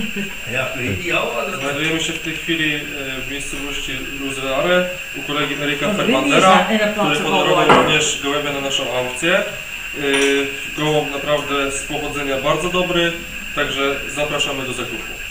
Znajdujemy się w tej chwili w miejscowości Luzeare u kolegi Erika Fermandera, który podarował również gołębia na naszą aukcję. Gołąb naprawdę z pochodzenia bardzo dobry, także zapraszamy do zakupu.